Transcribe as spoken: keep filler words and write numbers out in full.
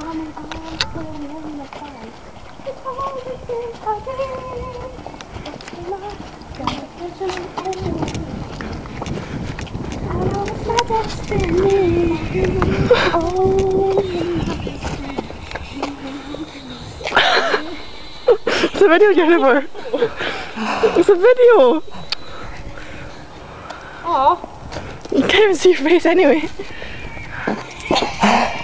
coming on, putting in the fire. It's all the things I did. It's a lot, got a vision and I know it's my destiny. Oh, it's a video, Jennifer. It's a video. oh. You can't even see your face anyway.